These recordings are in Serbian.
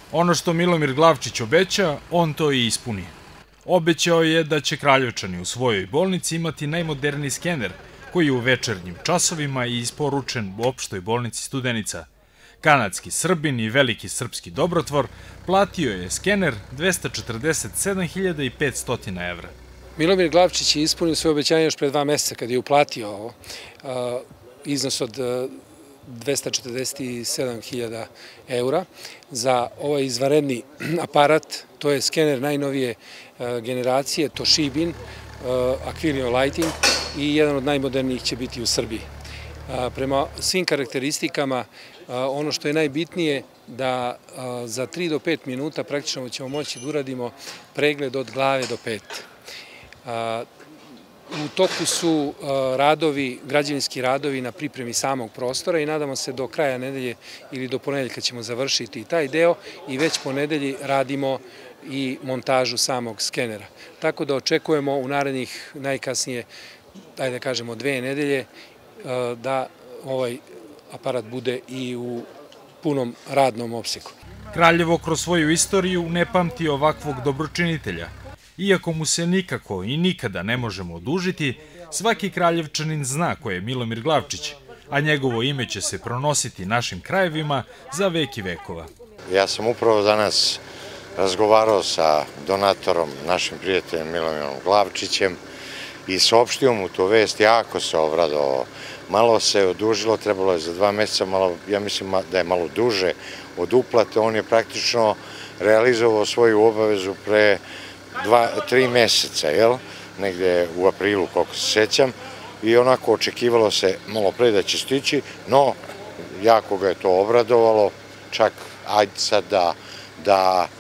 Ono što Milomir Glavčić obeća, on to i ispuni. Obećao je da će Kraljevčani u svojoj bolnici imati najmoderniji skener, koji je u večernjim časovima i isporučen u opštoj bolnici Studenica. Kanadski Srbin i veliki srpski dobrotvor platio je skener 247.500 evra. Milomir Glavčić je ispunio svoje obećanje još pre 2 meseca kad je uplatio iznos od 247.000 eura za ovaj izvanredni aparat. To je skener najnovije generacije, Toshibin, Aquilino Lighting i jedan od najmodernijih će biti u Srbiji. Prema svim karakteristikama, ono što je najbitnije da za 3 do 5 minuta praktično ćemo moći da uradimo pregled od glave do pete. U toku su građevinski radovi na pripremi samog prostora i nadamo se do kraja nedelje ili do ponedeljka ćemo završiti taj deo i već po nedelji radimo i montažu samog skenera. Tako da očekujemo u narednih najkasnije, da kažemo 2 nedelje, da ovaj aparat bude i u punom radnom opsegu. Kraljevo kroz svoju istoriju ne pamti ovakvog dobročinitelja. Iako mu se nikako i nikada ne možemo odužiti, svaki Kraljevčanin zna ko je Milomir Glavčić, a njegovo ime će se pronositi našim krajevima za vek i vekova. Ja sam upravo danas razgovarao sa donatorom, našim prijateljem Milomirom Glavčićem i saopštio mu tu vest, jako se obradovao. Malo se odužilo, trebalo je za 2 meseca, ja mislim da je malo duže od uplate. On je praktično realizovao svoju obavezu pre 3 meseca, negde u aprilu, koliko se sećam, i onako očekivalo se malo pre da će stići, no jako ga je to obradovalo, čak ajde sad da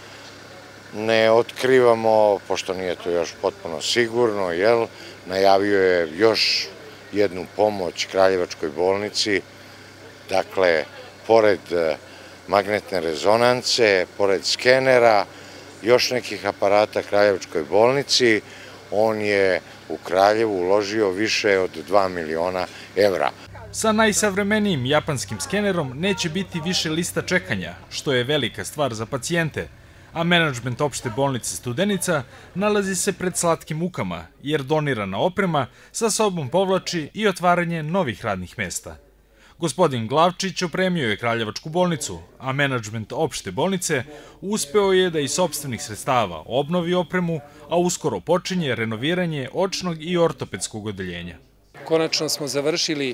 ne otkrivamo, pošto nije to još potpuno sigurno, najavio je još jednu pomoć Kraljevačkoj bolnici, dakle, pored magnetne rezonance, pored skenera, još nekih aparata Kraljevačkoj bolnici, on je u Kraljevu uložio više od 2 miliona evra. Sa najsavremenijim japanskim skenerom neće biti više lista čekanja, što je velika stvar za pacijente, a menadžment opšte bolnice Studenica nalazi se pred slatkim mukama, jer donirana oprema sa sobom povlači i otvaranje novih radnih mesta. Gospodin Glavčić opremio je Kraljevačku bolnicu, a menadžment opšte bolnice uspeo je da iz sopstvenih sredstava obnovi opremu, a uskoro počinje renoviranje očnog i ortopedskog odeljenja. Konačno smo završili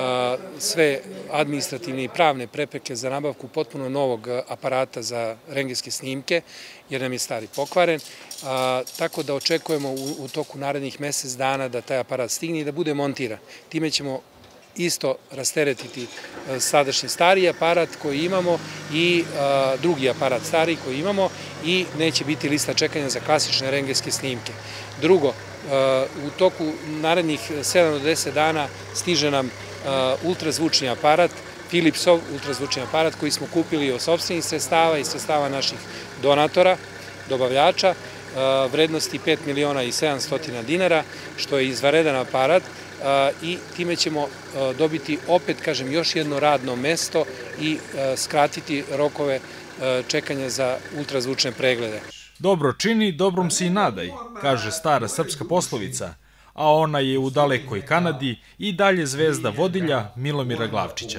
sve administrativne i pravne prepreke za nabavku potpuno novog aparata za rentgenske snimke, jer nam je stari pokvaren, tako da očekujemo u toku narednih mesec dana da taj aparat stigne i da bude montiran. Time ćemo isto rasteretiti sadašnji stariji aparat koji imamo i drugi aparat stariji koji imamo i neće biti lista čekanja za klasične rentgenske snimke. Drugo, u toku narednih 7 do 10 dana stiže nam ultrazvučni aparat, Philipsov ultrazvučni aparat koji smo kupili od sopstvenih sredstava i sredstava naših donatora, dobavljača, vrednosti 5.700.000 dinara, što je izvanredan aparat i time ćemo dobiti opet, kažem, još jedno radno mesto i skratiti rokove čekanja za ultrazvučne preglede. Dobro čini, dobrom se i nadaj, kaže stara srpska poslovica, a ona je u dalekoj Kanadi i dalje zvezda vodilja Milomira Glavčića.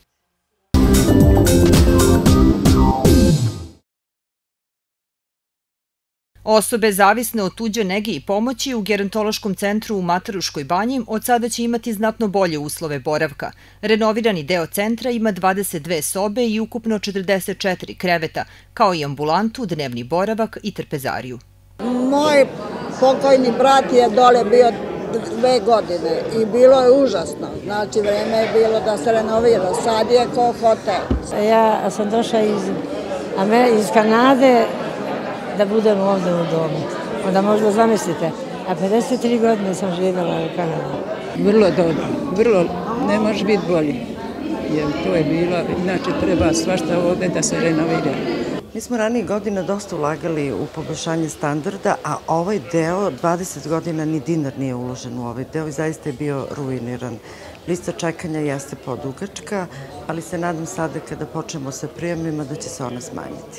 Osobe zavisne od tuđe nege i pomoći u gerontološkom centru u Mataruškoj banji od sada će imati znatno bolje uslove boravka. Renovirani deo centra ima 22 sobe i ukupno 44 kreveta, kao i ambulantu, dnevni boravak i trpezariju. Moj pokojni brat je dole bio 2 godine i bilo je užasno. Znači, vreme je bilo da se renovira. Sad je ko hotel. Ja sam došla iz Kanade da budem ovde u domu. Onda možda zamislite, a 53 godine sam živjela u Kanadi. Vrlo dobro, vrlo, ne može biti bolje. Jer to je bilo, inače treba svašta ovde da se renovira. Mi smo ranije godina dosta ulagali u poboljšanje standarda, a ovaj deo, 20 godina ni dinar nije uložen u ovaj deo i zaista je bio ruiniran. Lista čekanja jeste podugačka, ali se nadam sada kada počnemo sa prijemima da će se ona smanjiti.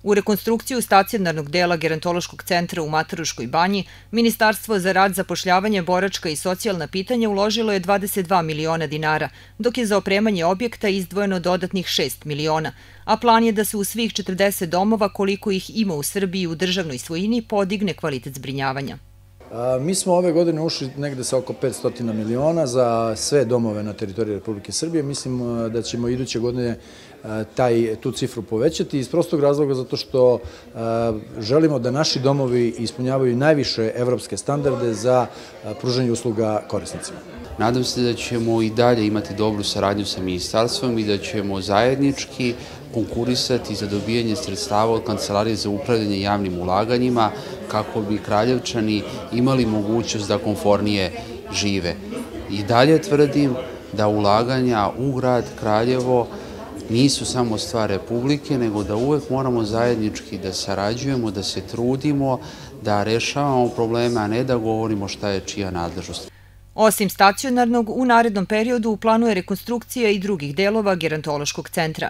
U rekonstrukciju stacionarnog dela gerontološkog centra u Mataruškoj banji, Ministarstvo za rad, zapošljavanje, boračka i socijalna pitanja uložilo je 22 miliona dinara, dok je za opremanje objekta izdvojeno dodatnih 6 miliona, a plan je da se u svih 40 domova, koliko ih ima u Srbiji u državnoj svojini, podigne kvalitet zbrinjavanja. Mi smo ove godine ušli negde sa oko 500 miliona za sve domove na teritoriji Republike Srbije. Mislim da ćemo iduće godine tu cifru povećati iz prostog razloga zato što želimo da naši domovi ispunjavaju najviše evropske standarde za pružanje usluga korisnicima. Nadam se da ćemo i dalje imati dobru saradnju sa ministarstvom i da ćemo zajednički konkurisati za dobijanje sredstava od Kancelarije za upravljanje javnim ulaganjima kako bi Kraljevčani imali mogućnost da komfornije žive. I dalje tvrdim da ulaganja u grad Kraljevo nisu samo stvar Republike, nego da uvek moramo zajednički da sarađujemo, da se trudimo, da rešavamo probleme, a ne da govorimo šta je čija nadležnost. Osim stacionarnog, u narednom periodu u planu je rekonstrukcija i drugih delova gerontološkog centra.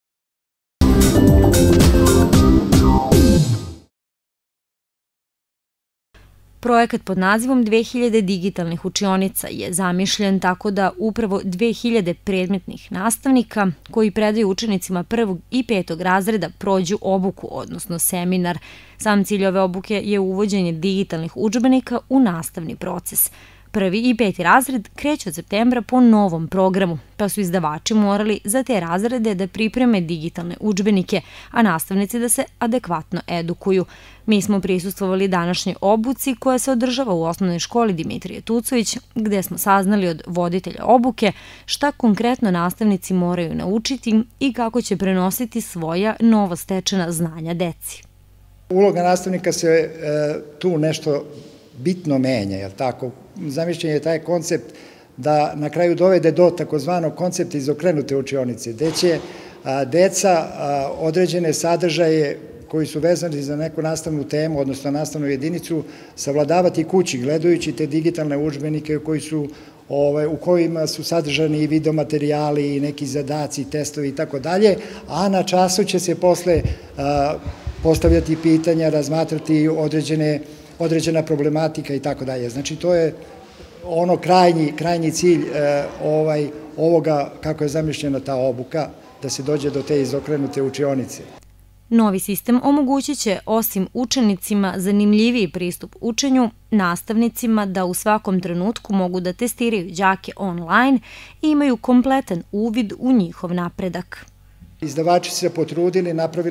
Projekat pod nazivom 2000 digitalnih učionica je zamišljen tako da upravo 2000 predmetnih nastavnika koji predaju učenicima 1. i 5. razreda prođu obuku, odnosno seminar. Sam cilj ove obuke je uvođenje digitalnih udžbenika u nastavni proces. 1. i 5. razred kreće od septembra po novom programu, pa su izdavači morali za te razrede da pripreme digitalne udžbenike, a nastavnici da se adekvatno edukuju. Mi smo prisustvovali današnjoj obuci koja se održava u osnovnoj školi Dimitrije Tucović, gde smo saznali od voditelja obuke šta konkretno nastavnici moraju naučiti i kako će prenositi svoja novostečena znanja deci. Uloga nastavnika se tu nešto bitno menja, je li tako? Zamišljen je taj koncept da na kraju dovede do takozvanog koncepta izokrenute učionice, gde će deca određene sadržaje koji su vezani za neku nastavnu temu, odnosno nastavnu jedinicu, savladavati kući, gledajući te digitalne udžbenike u kojima su sadržani i videomaterijali i neki zadaci, testovi i tako dalje, a na času će se posle postavljati pitanja, razmatrati određena problematika i tako dalje. Znači, to je ono krajnji cilj ovoga, kako je zamišljena ta obuka, da se dođe do te izokrenute učionice. Novi sistem omogućit će, osim učenicima, zanimljiviji pristup učenju, nastavnicima da u svakom trenutku mogu da testiraju đake online i imaju kompletan uvid u njihov napredak. Izdavači se potrudili,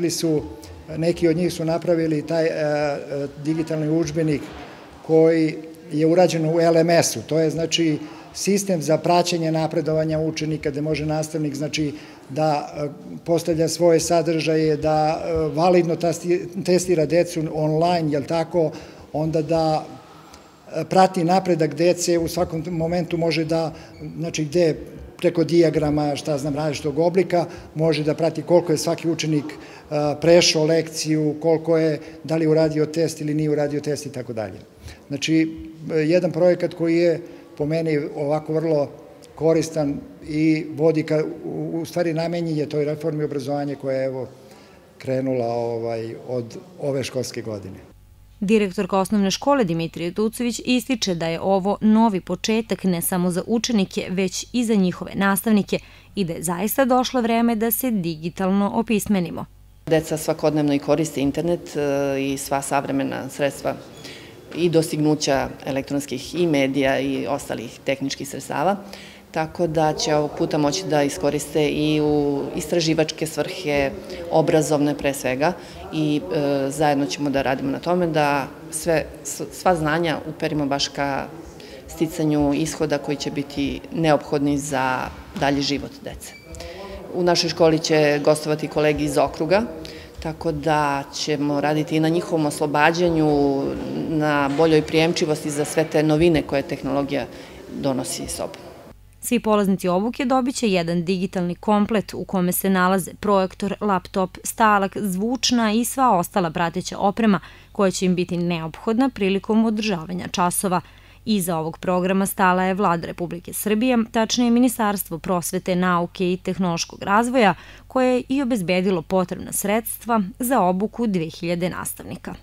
neki od njih su napravili taj digitalni udžbenik koji je urađen u LMS-u. To je, znači, sistem za praćenje napredovanja učenika, gde može nastavnik, znači, da postavlja svoje sadržaje, da validno testira decu online, jel tako, onda da prati napredak dece, u svakom momentu može da, znači, gde preko dijagrama, šta znam, različitog oblika, može da prati koliko je svaki učenik prešao lekciju, koliko je, da li je uradio test ili nije uradio test i tako dalje. Znači, jedan projekat koji je po meni ovako vrlo koristan i vodi ka, u stvari namenjen je toj reformi obrazovanja koja je evo krenula od ove školske godine. Direktorka osnovne škole Dimitrije Tucović ističe da je ovo novi početak ne samo za učenike, već i za njihove nastavnike i da je zaista došlo vreme da se digitalno opismenimo. Deca svakodnevno i koriste internet i sva savremena sredstva i dostignuća elektronskih i medija i ostalih tehničkih sredstava, tako da će ovog puta moći da iskoriste i u istraživačke svrhe, obrazovne pre svega, i zajedno ćemo da radimo na tome da sva znanja uperimo baš ka sticanju ishoda koji će biti neophodni za dalji život dece. U našoj školi će gostovati kolegi iz okruga, tako da ćemo raditi i na njihovom oslobađanju, na boljoj prijemčivosti za sve te novine koje tehnologija donosi sobom. Svi polaznici obuke dobit će jedan digitalni komplet u kome se nalaze projektor, laptop, stalak, zvučna i sva ostala prateća oprema koja će im biti neophodna prilikom održavanja časova. Iza ovog programa stala je Vlada Republike Srbije, tačnije Ministarstvo prosvete, nauke i tehnološkog razvoja, koje je i obezbedilo potrebna sredstva za obuku 2000 nastavnika.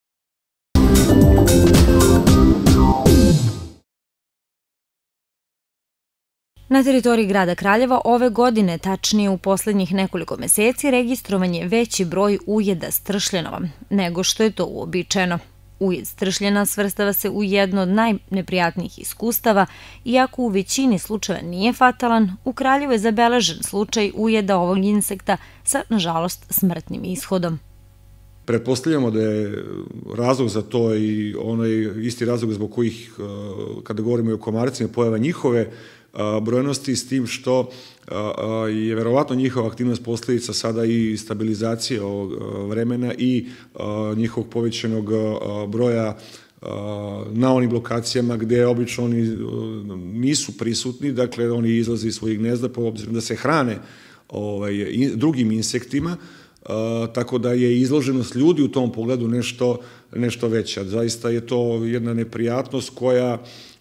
Na teritoriji grada Kraljeva ove godine, tačnije u poslednjih nekoliko meseci, registrovan je veći broj ujeda stršljenova nego što je to uobičajeno. Ujed stršljena svrstava se u jedno od najneprijatnijih iskustava, iako u većini slučajeva nije fatalan, u Kraljevu je zabeležen slučaj ujeda ovog insekta sa, nažalost, smrtnim ishodom. Pretpostavljamo da je razlog za to i onaj isti razlog zbog kojih, kada govorimo o komarcima, pojava njihove brojnosti, s tim što je verovatno njihova aktivnost posljedica sada i stabilizacije ovog vremena i njihovog povećanog broja na onim lokacijama gde obično oni nisu prisutni, dakle oni izlaze iz svojih gnezda po obzirom da se hrane drugim insektima, tako da je izloženost ljudi u tom pogledu nešto veća. Zaista je to jedna neprijatnost koja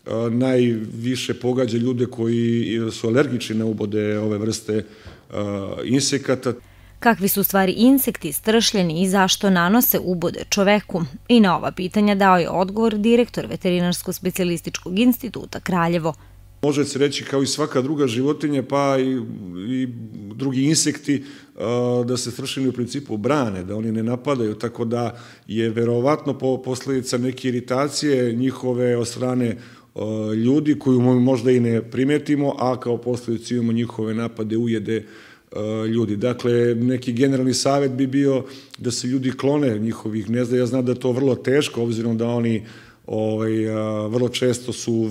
najviše pogađa ljude koji su alergični na ubode ove vrste insekata. Kakvi su u stvari insekti stršljeni i zašto nanose ubode čoveku? I na ova pitanja dao je odgovor direktor Veterinarsko-specijalističkog instituta Kraljevo. Može se reći kao i svaka druga životinja, pa i drugi insekti, da se stršljeni u principu brane, da oni ne napadaju, tako da je verovatno posledica neke iritacije njihove od strane ljudi koju možda i ne primetimo, a kao posledicu imamo njihove napade, ujede ljudi. Dakle, neki generalni savjet bi bio da se ljudi klone njihovih gnezda. Ja znam da je to vrlo teško, obzirom da oni vrlo često su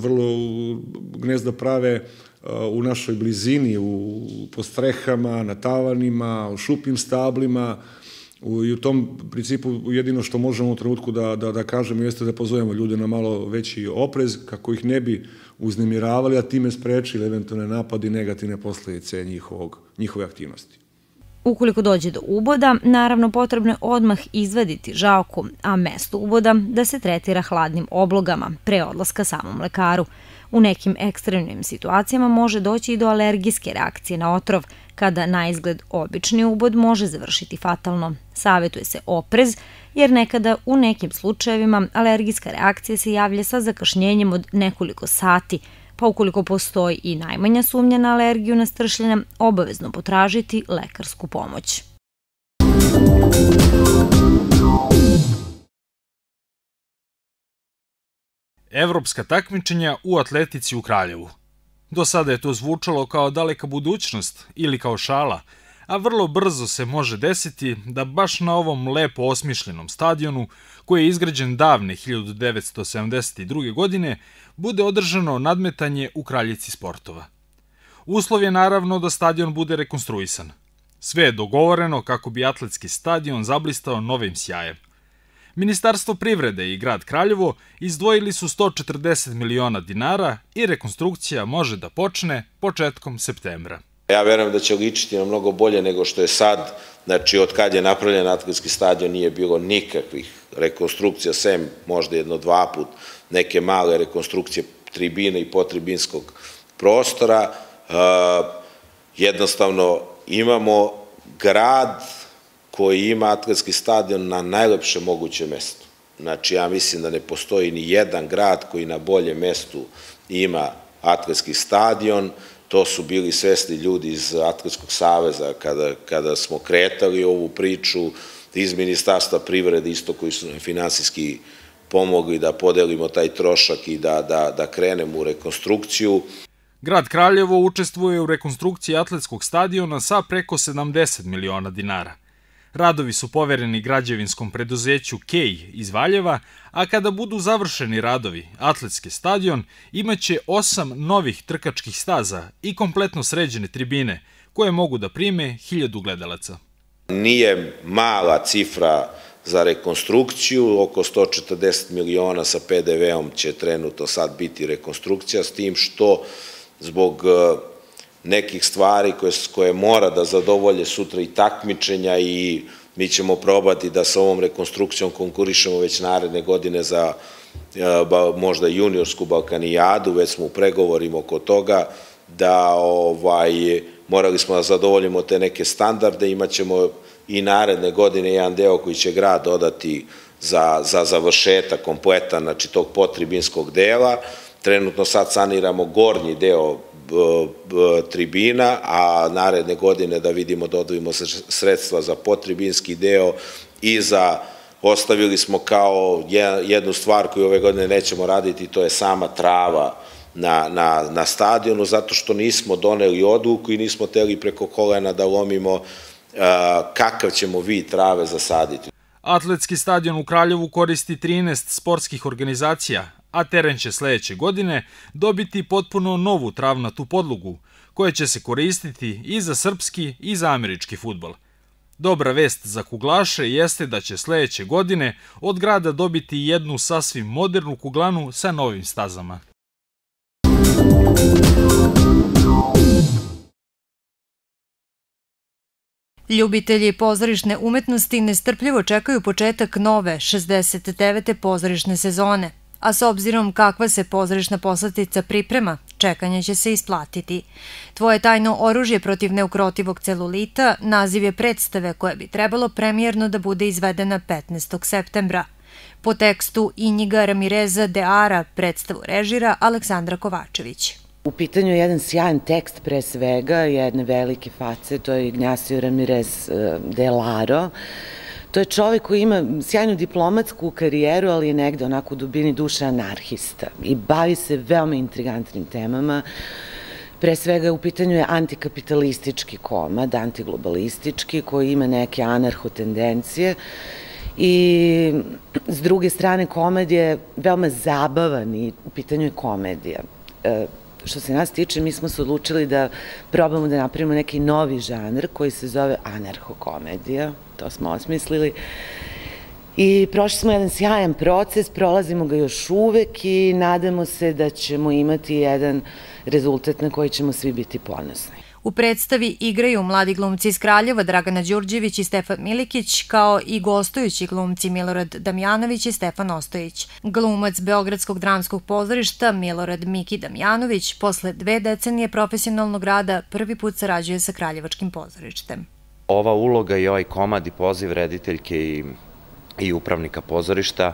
gnezda prave u našoj blizini, po strehama, na tavanima, u šupim stablima. I u tom principu jedino što možemo u trenutku da kažemo jeste da pozovemo ljude na malo veći oprez kako ih ne bi uznemiravali, a time sprečili eventualne napade i negativne posledice njihove aktivnosti. Ukoliko dođe do uboda, naravno potrebno je odmah izvaditi žaoku, a mesto uboda da se tretira hladnim oblogama pre odlaska samom lekaru. U nekim ekstremnim situacijama može doći i do alergijske reakcije na otrov, kada na izgled obični ubod može završiti fatalno. Savetuje se oprez, jer nekada u nekim slučajevima alergijska reakcija se javlja sa zakašnjenjem od nekoliko sati, pa ukoliko postoji i najmanja sumnja na alergiju na stršljenja, obavezno potražiti lekarsku pomoć. Evropska takmičenja u atletici u Kraljevu. Do sada je to zvučalo kao daleka budućnost ili kao šala, a vrlo brzo se može desiti da baš na ovom lepo osmišljenom stadionu, koji je izgrađen davne 1972. godine, bude održano nadmetanje u kraljici sportova. Uslov je naravno da stadion bude rekonstruisan. Sve je dogovoreno kako bi atletski stadion zablistao novim sjajem. Ministarstvo privrede i grad Kraljevo izdvojili su 140 miliona dinara i rekonstrukcija može da počne početkom septembra. Ja verujem da će ličiti na mnogo bolje nego što je sad. Znači, od kad je napravljen atletski stadion nije bilo nikakvih rekonstrukcija, sem možda 1-2 put neke male rekonstrukcije tribine i potribinskog prostora. Jednostavno, imamo grad koji ima atletski stadion na najlepšem mogućem mestu. Znači, ja mislim da ne postoji ni jedan grad koji na boljem mestu ima atletski stadion. To su bili svesni ljudi iz Atletskog saveza kada smo kretali ovu priču, iz Ministarstva privrede isto koji su nam finansijski pomogli da podelimo taj trošak i da krenemo u rekonstrukciju. Grad Kraljevo učestvuje u rekonstrukciji atletskog stadiona sa preko 70 miliona dinara. Radovi su povereni građevinskom preduzeću KEJ iz Valjeva, a kada budu završeni radovi, atletski stadion imaće 8 novih trkačkih staza i kompletno sređene tribine, koje mogu da prime 1000 gledalaca. Nije mala cifra za rekonstrukciju, oko 140 miliona sa PDV-om će trenutno sad biti rekonstrukcija, s tim što zbog nekih stvari koje mora da zadovolje sutra i takmičenja i mi ćemo probati da sa ovom rekonstrukcijom konkurišemo već naredne godine za možda juniorsku Balkanijadu, već smo u pregovorima oko toga da morali smo da zadovoljimo te neke standarde, imat ćemo i naredne godine jedan deo koji će grad dodati za završetak kompletan, znači tog podtribinskog dela. Trenutno sad saniramo gornji deo tribina, a naredne godine da vidimo da odvojimo sredstva za podtribinski deo i ostavili smo kao jednu stvar koju ove godine nećemo raditi, to je sama trava na stadionu, zato što nismo doneli odluku i nismo hteli preko kolena da lomimo kakav ćemo vid trave zasaditi. Atletski stadion u Kraljevu koristi 13 sportskih organizacija, a teren će sledeće godine dobiti potpuno novu travnatu podlogu, koja će se koristiti i za srpski i za američki fudbal. Dobra vest za kuglaše jeste da će sledeće godine od grada dobiti jednu sasvim modernu kuglanu sa novim stazama. Ljubitelji pozorišne umetnosti nestrpljivo čekaju početak nove 69. pozorišne sezone, a s obzirom kakva se pozorišna poslatica priprema, čekanje će se isplatiti. Tvoje tajno oružje protiv neukrotivog celulita naziv je predstave koja bi trebalo premijerno da bude izvedena 15. septembra. Po tekstu Injiga Ramireza de Ara predstavu režira Aleksandra Kovačević. U pitanju je jedan sjajan tekst pre svega, jedne velike face, to je Ignacio Ramirez de Laro. To je čovjek koji ima sjajnu diplomatsku karijeru, ali je negde onako u dubini duše anarhista i bavi se veoma intrigantnim temama. Pre svega u pitanju je antikapitalistički komad, antiglobalistički, koji ima neke anarcho-tendencije i s druge strane komad je veoma zabavan i u pitanju je komedija. Što se nas tiče, mi smo se odlučili da probamo da napravimo neki novi žanr koji se zove anarcho-komedija, to smo osmislili. I prošli smo jedan sjajan proces, prolazimo ga još uvek i nadamo se da ćemo imati jedan rezultat na koji ćemo svi biti ponosni. U predstavi igraju mladi glumci iz Kraljeva Dragana Đurđević i Stefan Milikić, kao i gostujući glumci Milorad Damjanović i Stefan Ostojić. Glumac Beogradskog dramskog pozorišta Milorad Miki Damjanović posle 2 decenije profesionalnog rada prvi put sarađuje sa Kraljevačkim pozorištem. Ova uloga i ovaj komad i poziv rediteljke i upravnika pozorišta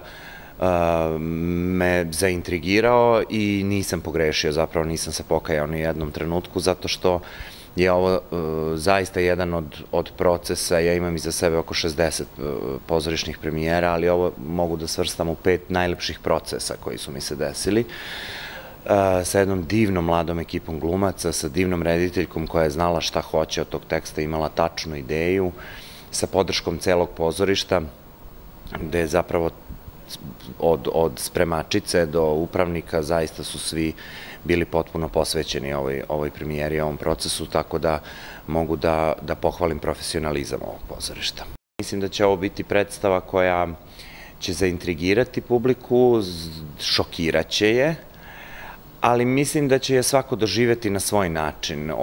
me zaintrigirao i nisam pogrešio, zapravo nisam se pokajao ni jednom trenutku, zato što je ovo zaista jedan od procesa. Ja imam iza sebe oko 60 pozorišnih premijera, ali ovo mogu da svrstam u 5 najlepših procesa koji su mi se desili, sa jednom divnom mladom ekipom glumaca, sa divnom rediteljkom koja je znala šta hoće od tog teksta, imala tačnu ideju, sa podrškom celog pozorišta, gde je zapravo od spremačice do upravnika zaista su svi bili potpuno posvećeni ovoj premijeri, ovom procesu, tako da mogu da pohvalim profesionalizam ovog pozorišta. Mislim da će ovo biti predstava koja će zaintrigirati publiku, šokiraće je, ali mislim da će je svako doživeti na svoj način,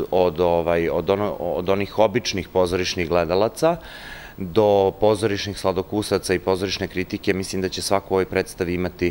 od onih običnih pozorišnih gledalaca do pozorišnih sladokusaca i pozorišne kritike. Mislim da će svako u ovoj predstavi imati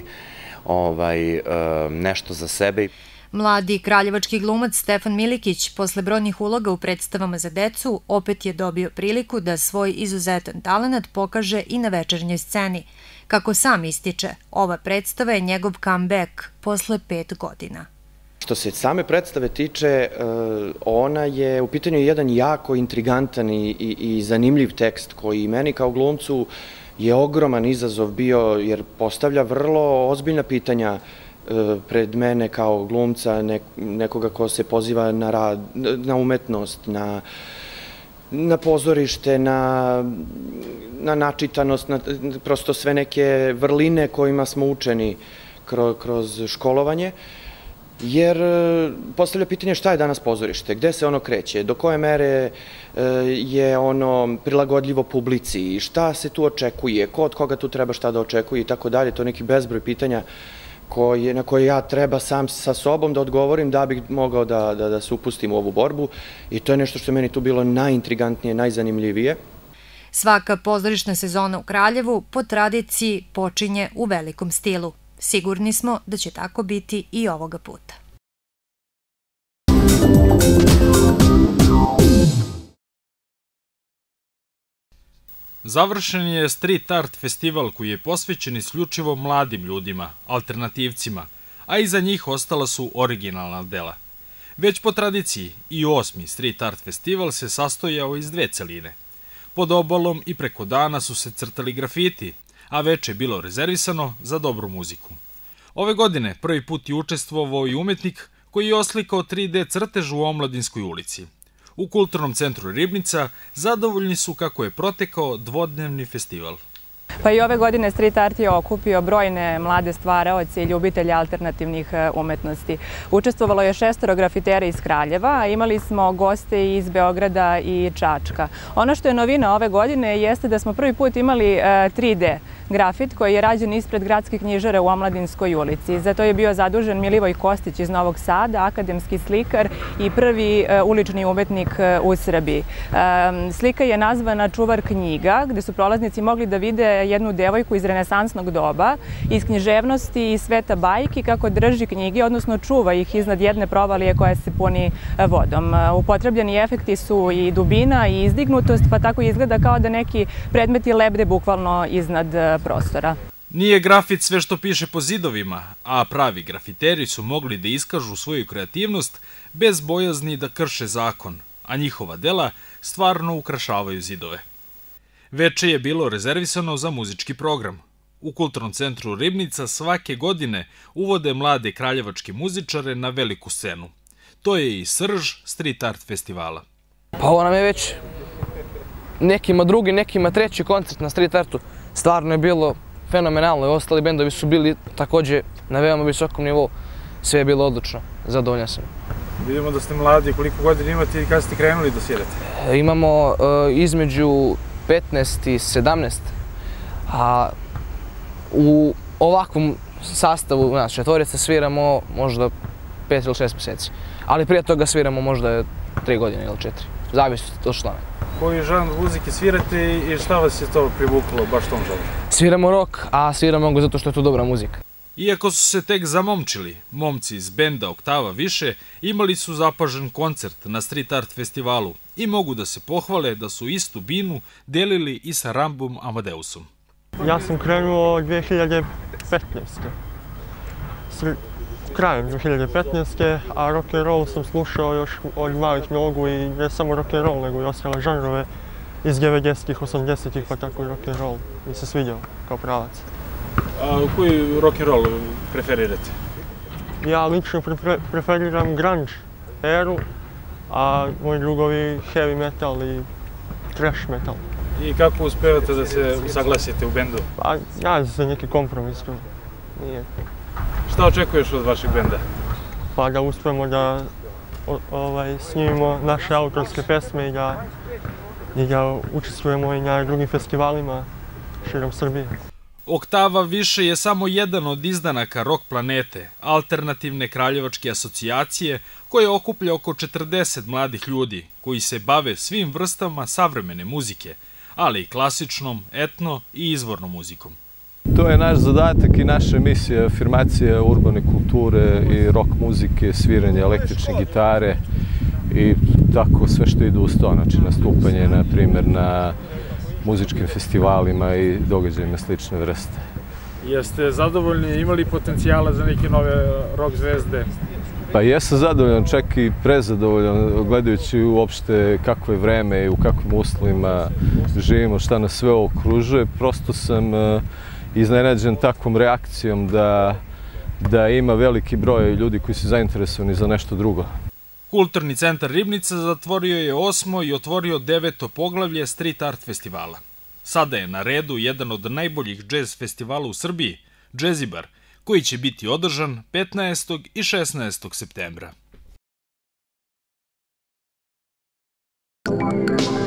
nešto za sebe. Mladi kraljevački glumac Stefan Milikić posle brojnih uloga u predstavama za decu opet je dobio priliku da svoj izuzetan talenat pokaže i na večernjoj sceni. Kako sam ističe, ova predstava je njegov comeback posle 5 godina. Što se same predstave tiče, ona je u pitanju jedan jako intrigantan i zanimljiv tekst koji meni kao glumcu je ogroman izazov bio jer postavlja vrlo ozbiljna pitanja pred mene kao glumca, nekoga ko se poziva na rad, na umetnost, na pozorište, na načitanost, na prosto sve neke vrline kojima smo učeni kroz školovanje. Jer postavlja pitanje šta je danas pozorište, gde se ono kreće, do koje mere je ono prilagodljivo publici, šta se tu očekuje, ko od koga tu treba šta da očekuje i tako dalje. To je neki bezbroj pitanja na koje ja treba sam sa sobom da odgovorim da bih mogao da se upustim u ovu borbu i to je nešto što je meni tu bilo najintrigantnije, najzanimljivije. Svaka pozorišna sezona u Kraljevu po tradiciji počinje u velikom stilu. Sigurni smo da će tako biti i ovoga puta. Završen je Street Art festival koji je posvećen isključivo mladim ljudima, alternativcima, a iza njih ostala su originalna dela. Već po tradiciji i 8. Street Art festival se sastojao iz 2 celine. Pod obalom i preko dana su se crtali grafiti, a veče je bilo rezervisano za dobru muziku. Ove godine prvi put je učestvovao i umetnik koji je oslikao 3D crtež u Omladinskoj ulici. U Kulturnom centru Ribnica zadovoljni su kako je protekao dvodnevni festival. Pa i ove godine Street Art je okupio brojne mlade stvaraoce i ljubitelje alternativnih umetnosti. Učestvovalo je 6 grafitera iz Kraljeva, a imali smo goste iz Beograda i Čačka. Ono što je novina ove godine jeste da smo prvi put imali 3D grafit koji je rađen ispred gradske knjižare u Omladinskoj ulici. Za to je bio zadužen Milivoj Kostić iz Novog Sada, akademski slikar i prvi ulični umetnik u Srbiji. Slika je nazvana Čuvar knjiga, gde su prolaznici mogli da vide jednu devojku iz renesansnog doba, iz književnosti i sveta bajki, kako drži knjige, odnosno čuva ih iznad jedne provalije koja se puni vodom. Upotrebljeni efekti su i dubina i izdignutost, pa tako izgleda kao da neki predmeti lebde bukvalno iznad prostora. Nije grafit sve što piše po zidovima, a pravi grafiteri su mogli da iskažu svoju kreativnost bez bojazni da krše zakon, a njihova dela stvarno ukrašavaju zidove. Veče je bilo rezervisano za muzički program. U Kulturnom centru Ribnica svake godine uvode mlade kraljevačke muzičare na veliku scenu. To je i srž Street Art festivala. Pa ovo nam je već nekima drugi, nekima treći koncert na Street Artu. Stvarno je bilo fenomenalno i ostali bendovi su bili takođe na veoma visokom nivou. Sve je bilo odlično, zadovoljan sam. Vidimo da ste mladi, koliko godina imate i kada ste krenuli da svirate? Imamo između 15 i 17, a u ovakvom sastavu, znači, četvorica sviramo možda 5 ili 6 meseci, ali prije toga sviramo možda 3 godine ili 4, zavisi od člana. Koji žanr muzike svirate i šta vas je to privuklo baš tom žanru? Sviramo rock, a sviramo ga zato što je to dobra muzika. Iako su se tek zamomčili, momci iz benda Oktava više imali su zapažen koncert na Street Art festivalu i mogu da se pohvale da su istu binu delili i sa Rambom Amadeusom. Ja sam krenuo 2015. Krajem 2015. a rock'n'roll sam slušao još od malih nogu i ne samo rock'n'roll, nego i ostale žanrove iz 90-ih, 80-ih, pa tako i rock'n'roll mi se sviđao kao pravac. A koji rock'n'roll preferirate? Ja lično preferiram grunge eru, a moji drugovi heavy metal i thrash metal. I kako uspevate da se usaglasite u bendu? Pa, ja za neki kompromis, nije. Šta očekuješ od vašeg benda? Pa da uspemo da snimimo naše autorske pesme i da učestvujemo i na drugim festivalima širom Srbije. Oktava više je samo jedan od izdanaka Rock Planete, alternativne kraljevačke asocijacije koja okuplja oko 40 mladih ljudi koji se bave svim vrstama savremene muzike, ali i klasičnom, etno i izvornom muzikom. To je naš zadatak i naša misija, afirmacija urbane kulture i rock muzike, sviranje električne gitare i tako sve što ide uz to, znači nastupanje, na primjer, na muzičkim festivalima i događajima slične vrste. Jeste zadovoljni, imali potencijala za neke nove rock zvezde? Pa jesam zadovoljan, čak i prezadovoljan, gledajući uopšte kakvo je vreme i u kakvim uslovima živimo, šta nas sve okružuje. Prosto sam iznenađen takvom reakcijom da ima veliki broj ljudi koji su zainteresovani za nešto drugo. Kulturni centar Ribnica zatvorio je 8. i otvorio 9. poglavlje Street Art festivala. Sada je na redu jedan od najboljih džez festivala u Srbiji, Džezibar, koji će biti održan 15. i 16. septembra.